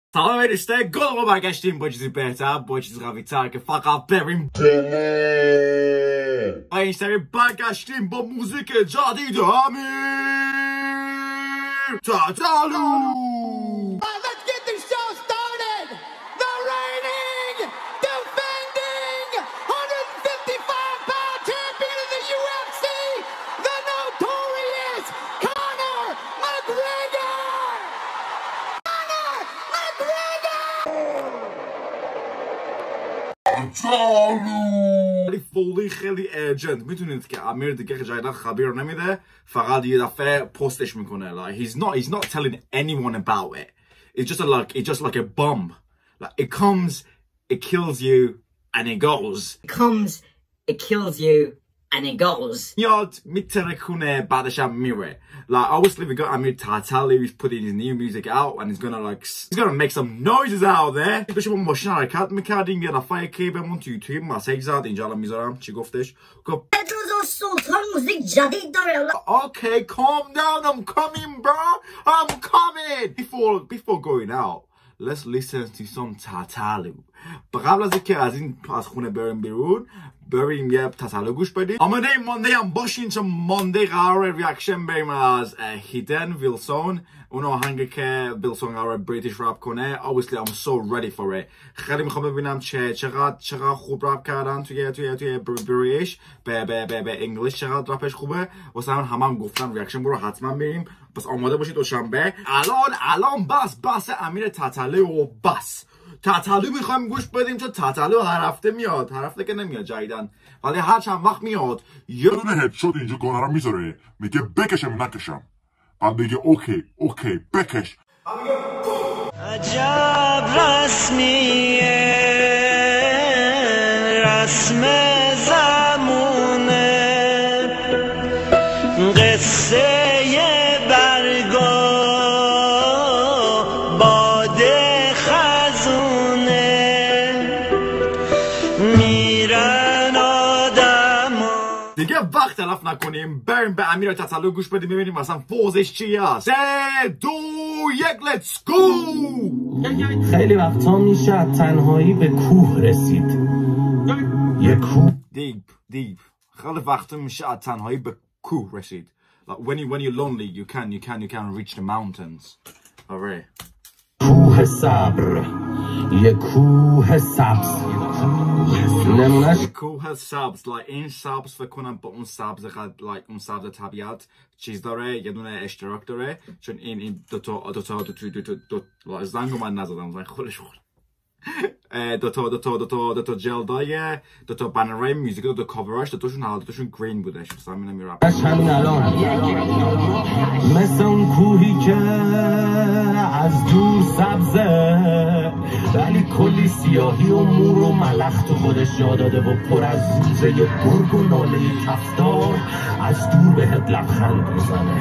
سلام رشته گل برگشتیم با چیزی بهتر با چیزی قوی‌تر که فقط بریم این سری برگشتیم با موزیک جدید امیر تاتالو. Let's get this show started. The reigning, defending 155-pound champion of the UFC, the notorious Conor McGregor. Conor McGregor. خیلی فولی خیلی ارجنت. میدونید که امیر دیگه جدیدا خبر نمیده، فقط یه دفعه پستش میکنه. Like he's not telling anyone about it. It's just like a bomb. Like it comes, it kills you, and it goes. It comes, it kills you, and it goes. میاد میترکونه بعدش هم میره. Like obviously we got Amir Tatali, he's putting his new music out and he's gonna make some noises out there. داشتیم با ماشین حرکت میکردیم یه دفعه که بهمون تو یوتیوب مسیج زد. اینجا الان میذارم چی گفتش. گفت پدروس سلطان موزیک جدید داره. Okay, calm down, I'm coming bro, I'm coming. Before going out, let's listen to some Tatalo. قبل از اینکه از خونه بریم یه تاتالو گوش بدیم. آماده مانده هم باشین چون مانده قرار ریاکشن بریم از هیدن ویلسون. اون آهنگی که ویلسون قرار بریتیش رپ کنه. Obviously I'm so ready for it. خیلی میخوام ببینم چقدر خوب رپ کردن توی بریش به انگلیش، چقدر رپش خوبه. واسه هم گفتم ریاکشن برو حتما بریم. بس آماده باشید دوشنبه. الان بس امیر تاتالو و بس تاتالو میخوایم گوش بدیم چون تاتالو هر هفته میاد، هر هفته که نمیاد جدیدن، ولی هر چند وقت میاد یه دونه هدشات اینجا گانه رو میذاره میگه بکشم نکشم، بعد بگه اوکی بکش. عجب رسمیه رسم زمونه قصه دیگه وقت تلف نکنیم، بریم به امیر تاتالو گوش بدیم ببینیم مثلا فوزش چی هست. 3 2 1 let's go. خیلی وقتا میشه تنهایی به کوه رسید. یه کوه دیپ خیلی وقتا میشه تنهایی به کوه رسید. Like when you're lonely you can reach the mountains. آره. کوه صبر، یه کوه سبز، نمونش کوه سبز. like این سبز فکر کنم با اون سبز اون سبز طبیعت چیز داره، یه دونه اشتراک داره، چون این دو تا زنگو من نزدم، زنگ خودش خورد. دو تا جلدای دو تا بنرهای موزیک، دو تا کاوراش، دوتاشون گرین بودش. مثلا همین رپ همین الان مثل اون کوهی که از دور سبزه ولی کلی سیاهی و مور و ملخ تو خودش جا داده و پر از زوزه گرگ و ناله کفتار از دور بهت لبخند میزنه.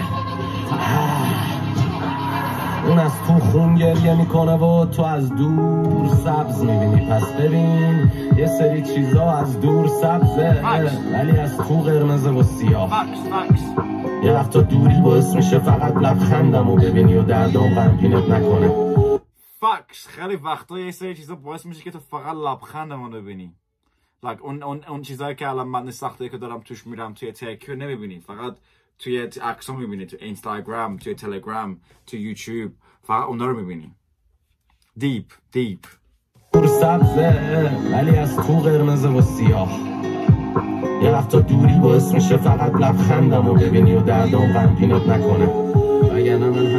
اون از تو خون گریه میکنه و تو از دور سبز میبینی. پس ببین یه سری چیزا از دور سبزه ولی از تو قرمزه و سیاه. یه وقتا دوری باعث میشه فقط لبخندم رو ببینی و دردام غمگینت نکنه. فاکس خیلی وقتا یه سری چیزا باعث میشه که تو فقط لبخندم رو ببینی. like اون چیزایی که الان من سخته که دارم توش میرم توی تیک نمیبینی، فقط توی عکس‌ها میبینی، تو اینستاگرام، توی تلگرام، تو یوتیوب، فقط اونا رو میبینی. دیپ دور سبزه ولی از تو قرمزه و سیاه. یه وقتا دوری باعث میشه فقط لبخندم رو ببینی و دردام غمگینت نکنه. وگرنه من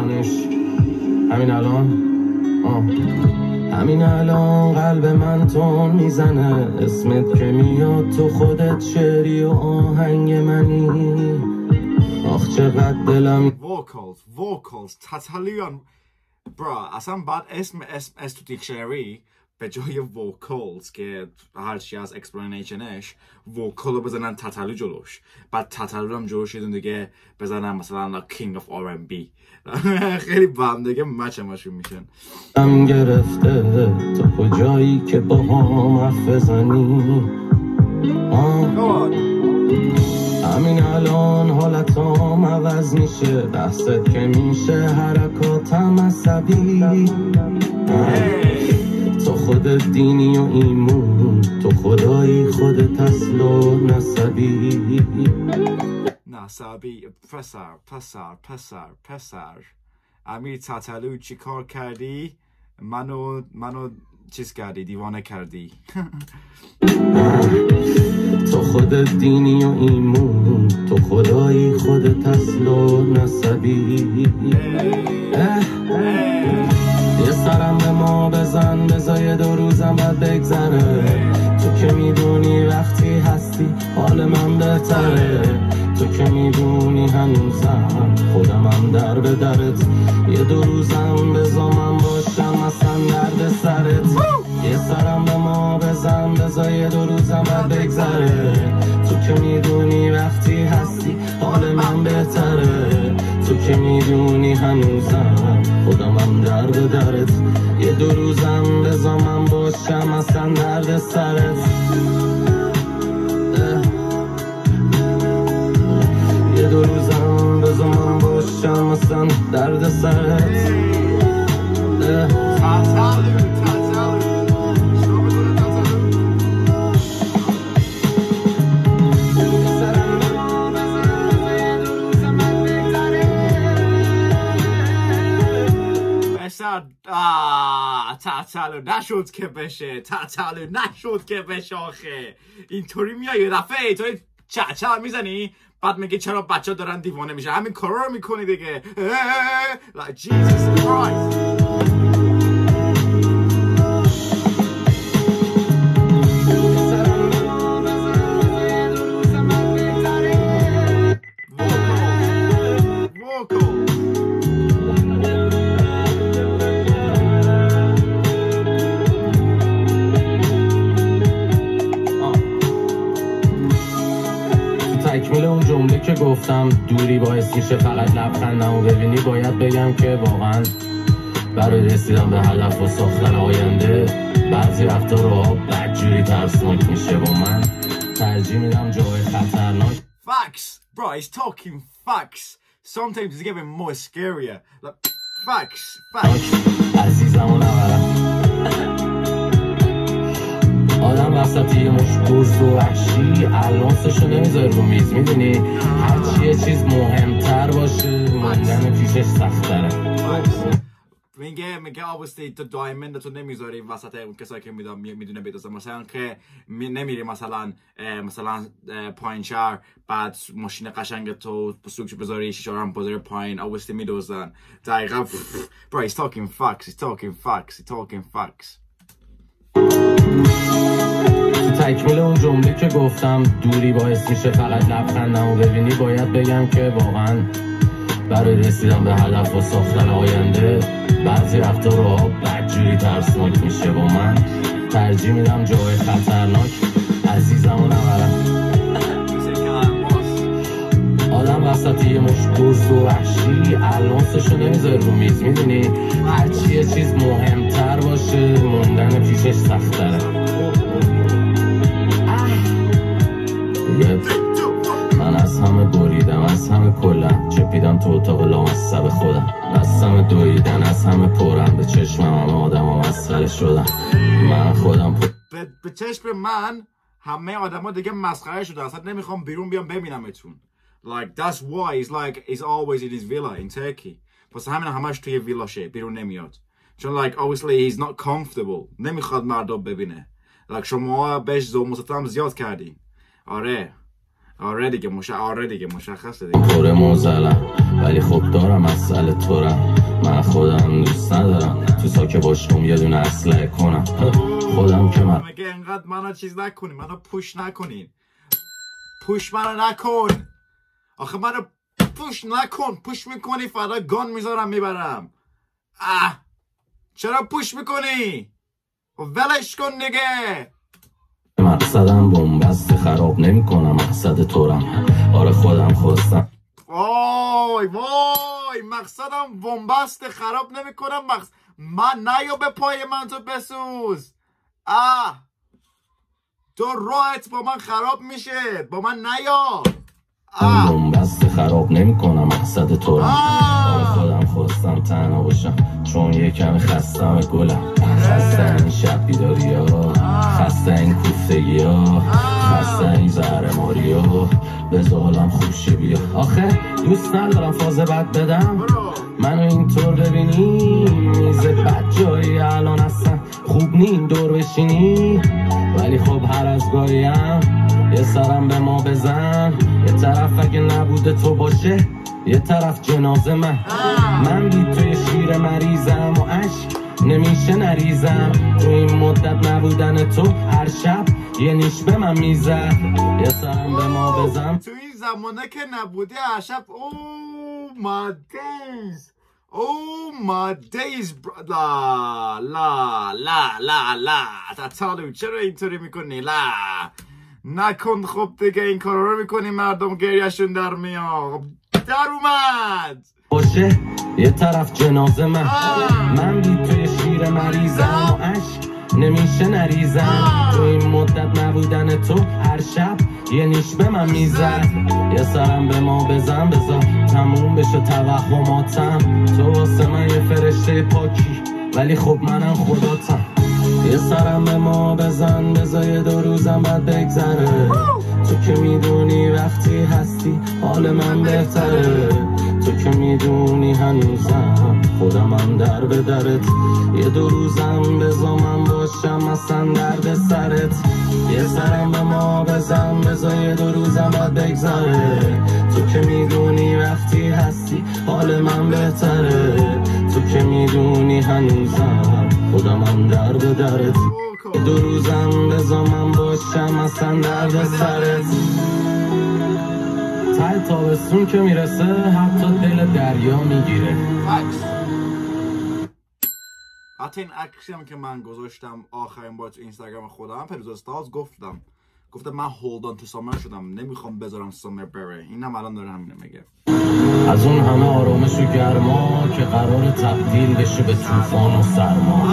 همین الان قلب من تون میزنه. اسمت که میاد تو خودت شعری و آهنگ منی. آخ چقدر دلم vocals تاتالیون برا اصلا بعد اسم تو دیکشنری به جای vocals که هرچی از اکسپلینیشنش vocal رو بزنن تاتالو جلوش، بعد تاتالو هم جلوش یه دیگه بزنن مثلا king of R&B. خیلی با هم دیگه مچشون میشن. هم گرفته تو کجایی که با هم حرف بزنی. همین الان حالتام عوض میشه بحثت که میشه حرکاتم عصبی تو خودت دینی و ایمون تو خدایی خودت اصل و نسبی نسبی پسر امیر تتلو چی کار کردی؟ منو چیز کردی دیوانه کردی تو خودت دینی و ایمون تو خدایی خودت اصل و نسبی یه سرم به ما بزن بذار 2 روزم بعد بگذره تو که میدونی وقتی هستی حال من بهتره تو که میدونی هنوزم خودمم در به درت یه 2 روزم بذار من باشم اصلا درد سرت یه سرم به ما بزن بذار 2 روزم بعد بگذره تو که میدونی وقتی هستی حال من بهتره تو که میدونی هنوزم خودمم در به درت یه 2 روزم بذار من باشم اصلا درد سرت یه 2 روزم بذار من باشم اصلا درد سرت تتلو نشد که بشه تتلو نشد که بشه آخه اینطوری میای یه دفعه توی چه میزنی بعد میگه چرا بچه دارن دیوانه میشه همین کارا رو میکنی دیگه like Jesus Christ تکمیل اون جمله که گفتم دوری باعث میشه فقط لبخندمو ببینی باید بگم که واقعا برای رسیدن به هدف و ساختن آینده بعضی وقتا راه بدجوری ترسناک میشه با من ترجیح میدم جای خطرناک Facts bro he's talking facts sometimes it's getting more scarier like facts عزیزمو نبرم آدم وسط یه مش گرز و وحشی الانسشو نمیذاره رو میز میدونی هرچی یه چیز مهمتر باشه موندن پیشش سخت‌تره میگه obviously تو دایمند تو نمیذاری وسط اون کسایی که میدونه بدوزن مثلا که نمیری مثلا پایین شهر بعد ماشین قشنگ تو سوکش بذاری شیشه هم بذاری پایین obviously میدوزن دقیقا bro he's talking facts تکمیل اون جمله که گفتم دوری باعث میشه فقط لبخندمو ببینی باید بگم که واقعا برای رسیدن به هدف و ساختن آینده بعضی وقتا راه بدجوری ترسناک میشه با من ترجیح میدم جای خطرناک عزیزمو نبرم آدم وسط یه مش گرز و وحشی الانسشو نمیذاره رو میز میدونی هرچی یه چیز مهمتر باشه موندن پیشش سخت‌تره من از همه بریدم از همه کلم چپیدم تو اتاق لامصب خودم دستم دویدن از همه پرم به چشمم همه آدم ها مسخره شدم من خودم به چشم من همه آدم ها دیگه مسخره شدن اصلا نمیخوام بیرون بیام ببینمتون like that's why he's always in his villa in Turkey پس همین همش توی ویلاشه بیرون نمیاد چون like obviously he's not comfortable نمیخواد مردم ببینه like شما بهش ظلم زیاد کردین آره دیگه مشخصه دیگه طور موزلم ولی خب دارم مسئله طورم من خودم دوست ندارم تو ساکه باشم یه دونه اسلحه کنم خودم که من مگه انقدر منو چیز نکنین منو پوش نکنین پوش منو نکن آخه منو پوش نکن پوش میکنی فردا گان میذارم میبرم چرا پوش میکنی ولش کن دیگه مقصدم بنبست خراب نمی کنم مقصد طورم آره خودم خواستم وای مقصدم بنبست خراب نمی کنم من نیا به پای من تو بسوز تو راحت با من خراب میشه با من نیا بسته خراب نمی کنم مقصد تو را خودم خواستم تنها باشم چون یکم خستم گلم خسته این شب بیداری ها خسته این کوفتگی ها خسته این زهرماری ها بذارم خوشی بیا آخه دوست ندارم فاز بد بدم منو اینطور ببینی میز بد جایی الان هستن خوب نیم دور بشینی ولی خب هر از گاهیم یه سرم به ما بزن یه طرف اگه نبوده تو باشه یه طرف جنازه من بی توی شیر مریضم و عشق نمیشه نریزم تو این مدت نبودن تو هر شب یه نیش به من میزد یه سرم به ما بزن تو این زمانه که نبودی هر شب Oh my days Oh my days لا لا لا لا لا تاتالو چرا اینطوری میکنی لا نکن خب دیگه این کارا رو میکنی مردم گریهشون در میاد در اومد باشه یه طرف جنازه من بی توی شیر مریضم و عشق نمیشه نریزم تو این مدت نبودن تو هر شب یه نیش به من میزد یه سرم به ما بزن بذار تموم بشه توهماتم تو واسه من یه فرشته پاکی ولی خب منم خداتم یه سرم به ما بزن بذار یه 2 روزم بعد بگذره تو که میدونی وقتی هستی حال من بهتره تو که میدونی هنوزم خودمم در به درت یه 2 روزم بذار من باشم اصلا درد سرت یه سرم به ما بزن بذار یه 2 روزم بعد بگذره تو که میدونی وقتی هستی حال من بهتره تو که میدونی هنوزم خودمم در به درت 2 روزم بذار من باشم اصلا درد سرت ته تابستون که میرسه حتی دل دریا میگیره حتی این عکسی هم که من گذاشتم آخرین بار تو اینستاگرام خودم پروز استارز گفتم من هولد آن تو سامر شدم نمیخوام بذارم سامر بره اینم الان داره همینه میگه از اون همه آرامش و گرما که قرار تبدیل بشه به طوفان و سرما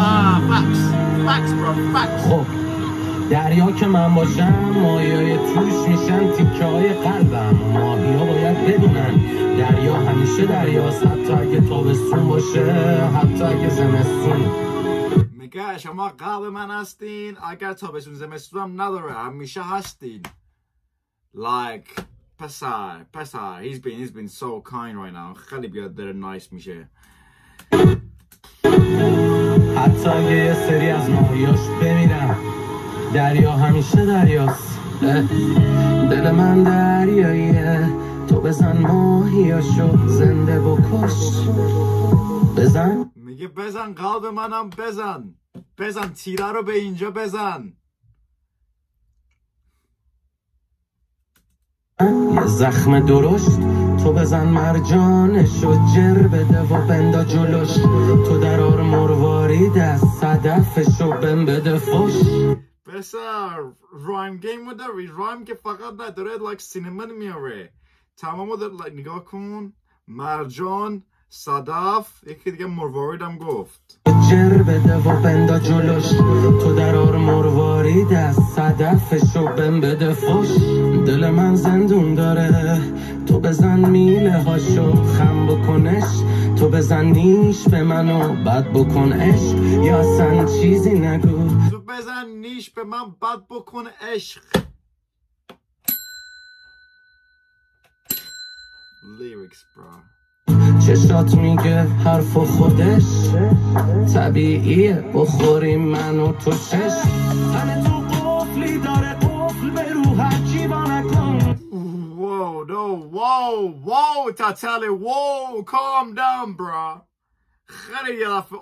خب دریا که من باشم ماهیای توش میشن تیکه های قلبم ماهی ها باید بدونن دریا همیشه دریاست حتی اگه تابستون باشه حتی اگه زمستون میگه شما قلب من هستین اگر تابستون زمستون هم نداره همیشه هستین like پسر he's been so kind right now خیلی بیاد داره نایس میشه حتی اگه یه سری از ماهیاش بمیرم دریا همیشه دریاست دل من دریاییه تو بزن ماهیاشو زنده بکش بزن میگه بزن قلب منم بزن تیره رو به اینجا بزن یه زخم درشت تو بزن مرجانشو جر بده و بندا جلوش تو درار مروارید از صدفشو بم بده فش پسر رایم گیم رو داری رایم که فقط نداره لایک سینما میاره تمام داره نگاه کن مرجان صدف یکی دیگه مرواریدم گفت جر بده و بندا جلوش تو درار مروارید از صدفشو بم بده فش دل من زندون داره تو بزن میله هاشو خم بکنش تو بزن نیش به منو بد بکن عشق یا اصلا چیزی نگو تو بزن نیش به من بد بکن عشق لیریکس برا چشات میگه حرف خودش طبیعیه بخوری من و تو شش تن تو قفلی داره قفل به رو هرچی با نکن Whoa, Tatali, whoa, calm down, bro. خیلی یه دفعه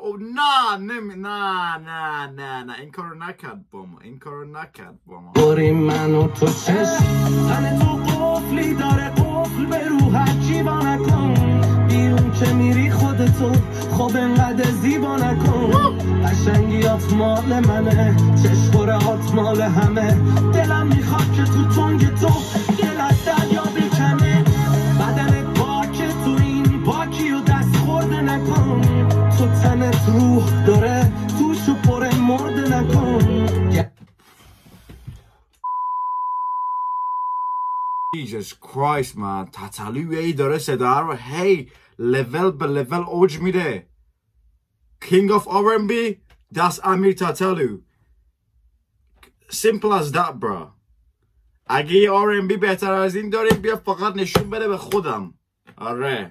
نه این کارو نکرد با ما باری من و تو شش تن تو قفلی داره قفل به رو هرچی با نکن بیرون که میری خودتو خب انقدر زیبا نکن قشنگیات مال منه چشمورهات مال همه دلم میخواد که تو تنگ تو دلت دریا بکنه بدنت باکه تو این باکی و دست خورده نکن تو تنت روح داره توشو پر مرده نکن Jesus Christ man تتلو ای داره صدا رو هی level به level اوج میره. King of R&B that's Amir Tatalu. Simple as that bro. اگه یه R&B بهتر از این داری بیا فقط نشون بده به خودم. آره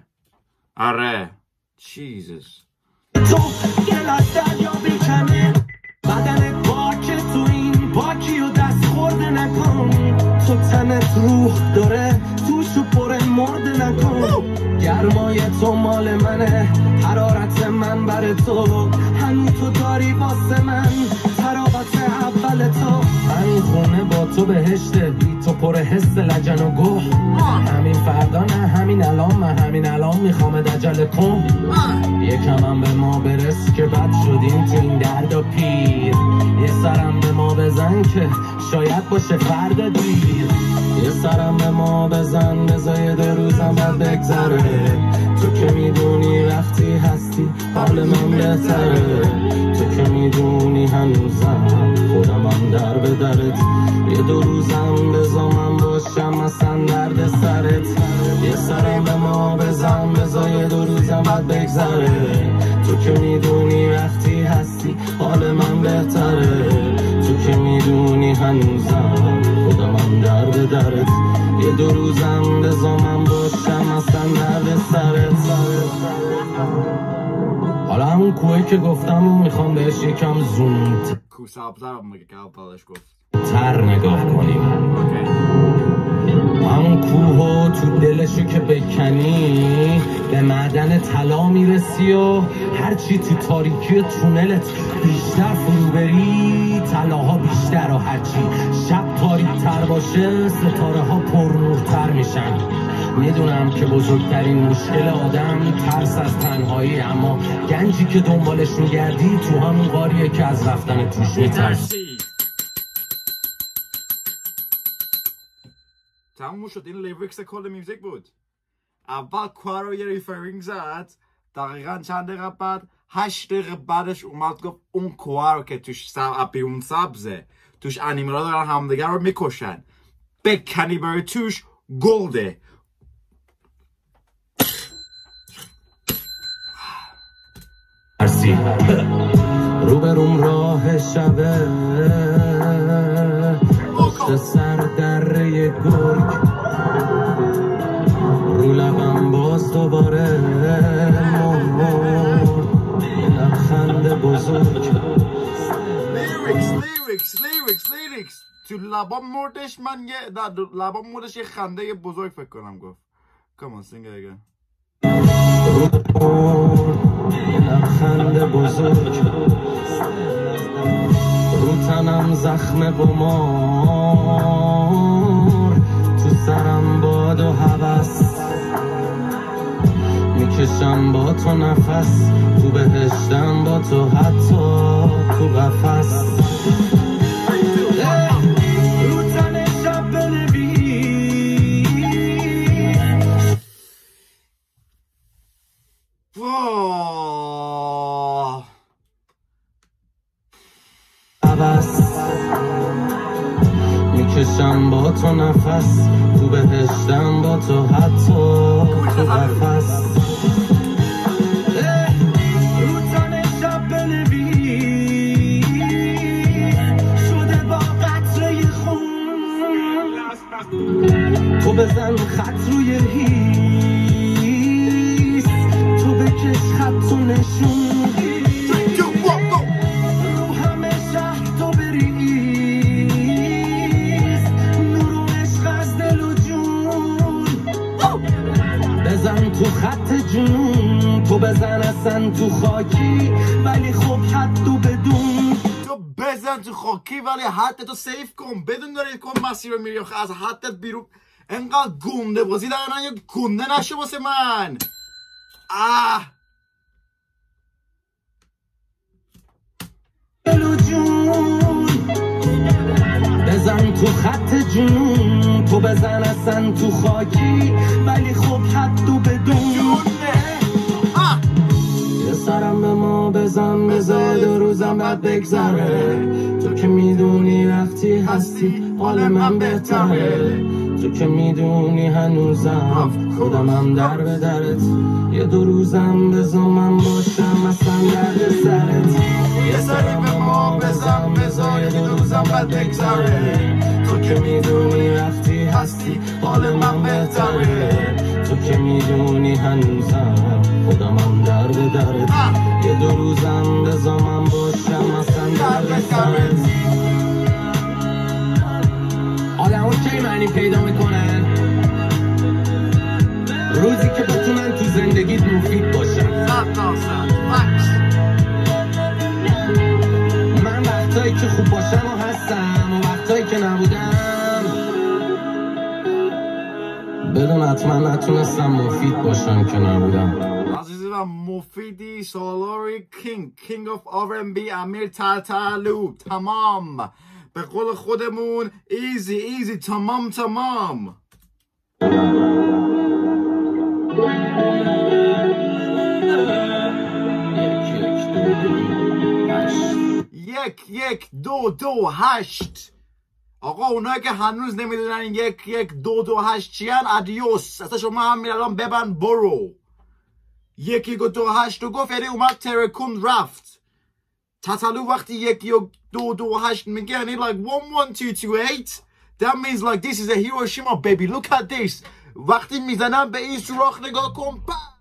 Jesus. تو دل از دریا بکنه بدنت باکه تو این باکی و دست خورده نکن تو تنت روح داره توشو پر مرده نکن گرمای تو مال منه حرارت من بر تو همین تو داری واسه من تراوت اول تو همین خونه با تو بهشته بی تو پر حس لجن و گوه همین فردا نه همین الان من همین الان میخوام دجل کن یکم هم به ما برس که بد شدیم تو این درد و پیر یه سرم به ما بزن که شاید باشه فردا دیر یه سرم به ما بزن بزای 2 روزم بعد بگذره تو که میدونی وقتی هستی حال من بهتره تو که میدونی هنوزم خودمم در به درت یه 2 روزم بزا من باشم اصلا درد سرت یه سرم به ما بزن بزای 2 روزم بعد بگذره تو که میدونی وقتی هستی حال من بهتره تو که میدونی هنوزم خودمم در به درت یه 2 روزم بزا من باشم اصلا درد سرت حالا همون کوهی که گفتم میخوام بهش یکم زوم تر نگاه کنیم همون کوه تو دلشو که بکنی به معدن طلا میرسی و هرچی تو تاریکی تونلت بیشتر فرو بری طلاها بیشتر و هرچی شب تاریک تر باشه ستاره ها پرنورتر میشن میدونم که بزرگترین مشکل آدم ترس از تنهایی اما گنجی که دنبالش میگردی تو همون غاریه که از رفتن توش میترسی تموم شد. این لیریکس کل میوزیک بود. اول کوه رو یه ریفرینگ زد دقیقا چند دقیقه بعد 8 دقیقه بعدش اومد گفت اون کوه رو که توش اون سبزه توش انیمالا دارن همدیگر رو میکشن بکنی برای توش گلده. روبروم راه شبه پشت سر دره گرگ رو لبم باز دوباره مهمون لبخند بزرگ لیریکس تو لبام مردش من یه لبام مردش یه خنده بزرگ فکر کنم گفت. Come on sing it again. لبخند بزرگ رو تنم زخم قمار تو سرم باد و هوس میکشم با تو نفس تو بهشتم با تو حتی تو قفس رو تن شب بنویس میکشم با تو نفس تو بهشتم با تو حتی تو قفس رو تن شب بنویس شده با قطره خون تو بزن خط روی هیس تو بکش خط و نشون تو خط جنون تو بزن اصلا تو خاکی ولی خب حد و بدون تو بزن تو خاکی ولی حد تو سیف کن بدون داری کن مسیر رو میری از حدت بیرون انقدر گنده بازی در من یا گنده نشه واسه من. بزن تو خط جنون تو بزن اصلا تو خاکی ولی خب حد و بدون یه سرم به ما بزن بزای 2 روزم بعد بگذره تو که میدونی وقتی هستی حال من بهتره تو که میدونی هنوزم خودمم در به درت یه دو روزم بذار من باشم اصلا درد سرت یه سری به ما بزن بذار یه دو روزم بد بگذره تو که میدونی وقتی هستی حال من بهتره تو که میدونی هنوزم خودمم در به درت یه دو روزم بذار من باشم اصلا درد سرت آدم کی معنی پیدا میکنن روزی که بتونن تو زندگیت مفید باشن من وقتایی که خوب باشم و هستم و وقتایی که نبودم بدون حتما نتونستم مفید باشم که نبودم عزیزی و مفیدی سالاری کینگ of R&B امیر تتلو تمام به قول خودمون ایزی تمام یک دو هشت آقا اونایی که هنوز نمیدونن 1 2 2 8 چیان ادیوس اصلا شما همین الان ببند برو 1 2 8 رو گفت یعنی اومد ترکون رفت تتلو وقتی 1 2 2 8 میگه یعنی like 1 1 2 2 8 that means like this is a Hiroshima baby look at this وقتی میزنم به این سوراخ نگاه کن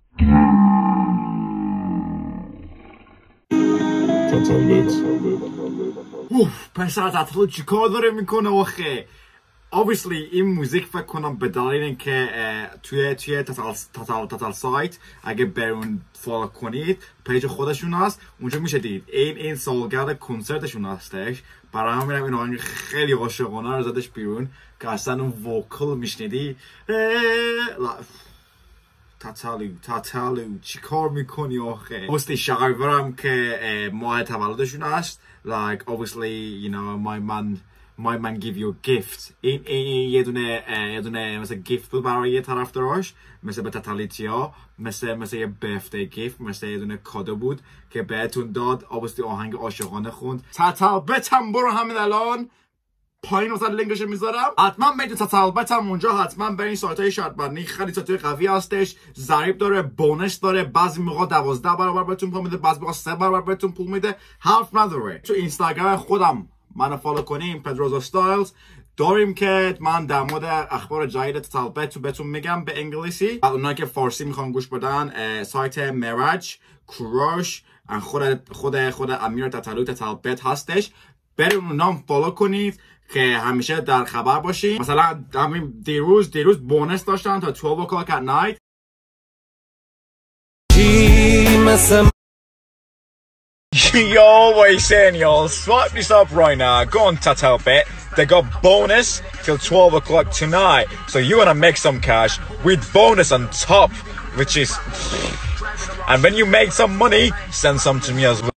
پسر تتلو چی کار داره میکنه آخه obviously این موزیک فکر کنم به دلیل اینکه توی تتل سایت اگه برون فالو کنید پیج خودشون هست اونجا میشه دید این سالگرد کنسرتشون هستش برای همین این آهنگ خیلی عاشقانه رو زدش بیرون که اصلا اون وکل میشنیدی تتلو چی کار میکنی آخه obviously شهرورم که ماه تولدشون هست like obviously you know my man give you a gift این یه دونه مثل gift بود برای یه طرفداراش مثل به تتلیتیا مثل یه birthday gift مثل یه دونه کادو بود که بهتون داد obviously آهنگ عاشقانه خوند تتل بتم برو همین الان پایین واسه لینکش میذارم حتما میتونید تتل بتم اونجا حتما برین سایت های شرط بندی خیلی سایت قوی هستش ضریب داره بونس داره بعضی موقع 12 برابر بهتون پول میده بعضی موقع 3 برابر بهتون پول میده حرف نداره تو اینستاگرام خودم منو فالو کنیم پدروزا استایلز داریم که من در مورد اخبار جدید تتل بت بهتون میگم به انگلیسی اونایی که فارسی میخوان گوش بدن سایت مرج کروش خود امیر تتلو تتل بت هستش بریم اونام فالو کنید که همیشه در خبر باشید مثلا همین دیروز بونس داشتن تا 12 o'clock at night Yo, what are you saying, y'all? Swipe this up right now. Go on TatalBet. They got bonus till 12 o'clock tonight. So you want to make some cash with bonus on top, which is... And when you make some money, send some to me as well.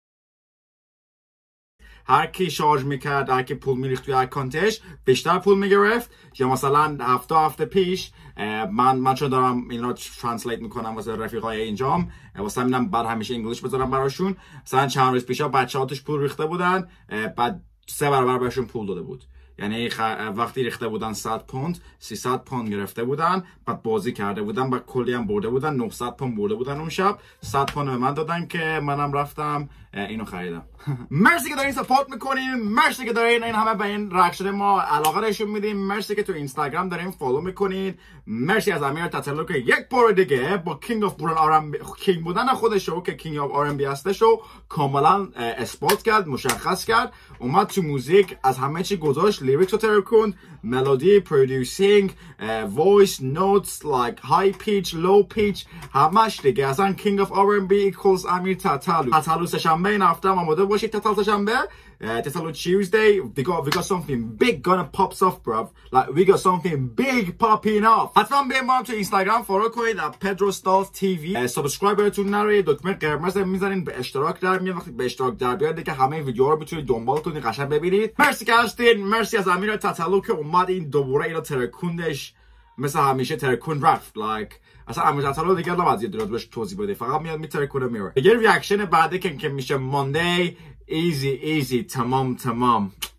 هر کی شارژ میکرد هر کی پول میریخت توی اکانتش بیشتر پول میگرفت یا مثلا هفته پیش من چون دارم این رو ترنسلیت میکنم واسه رفیقای اینجام واسه همینم بعد همیشه انگلیش بذارم براشون مثلا چند روز پیشا بچه‌ها توش پول ریخته بودن بعد 3 برابر بهشون پول داده بود یعنی وقتی ریخته بودن 100 پوند 300 پوند گرفته بودن بعد بازی کرده بودن بعد کلی هم برده بودن 900 پوند برده بودن اون شب 100 پوند به من دادن که منم رفتم اینو خریدم مرسی که دارین سپورت میکنین مرسی که دارین این همه به این ریاکشن ما علاقه نشون میدین مرسی که تو اینستاگرام دارین فالو میکنین مرسی از امیر تتلو که یک بار دیگه با کینگ اف کینگ بودن خودشو که کینگ اف R&B هستشو کاملا اثبات کرد مشخص کرد اومد تو موزیک از همه چی گذاشت لیریکس رو ترکوند ملودی پرودوسینگ وایس نوتس like high pitch low pitch همش دیگه اصلا کینگ اف R&B equals امیر تتلو سه‌شنبه این هفته آماده باشید تتل سه‌شنبه تتلو Tuesday we got something big gonna pops off bruv like we got something big popping off حتما بیاین ما هم تو اینستاگرام فالو کنید Pedro Stalls TV سابسکرایبرتون نره دکمه قرمز میزنین به اشتراک در میاد وقتی به اشتراک در بیاد که همه ویدیوها رو بتونید دنبال کنید قشنگ ببینید مرسی که هستین مرسی از امیر تتلو که اومد این دوباره اینو ترکوندش مثل همیشه ترکون رفت like اصلا امیر تتلو دیگه نباید یه درست بهش توضیح بده فقط میاد میترکونه میره دیگه ریاکشن بعدی که میشه ماندی ایزی تمام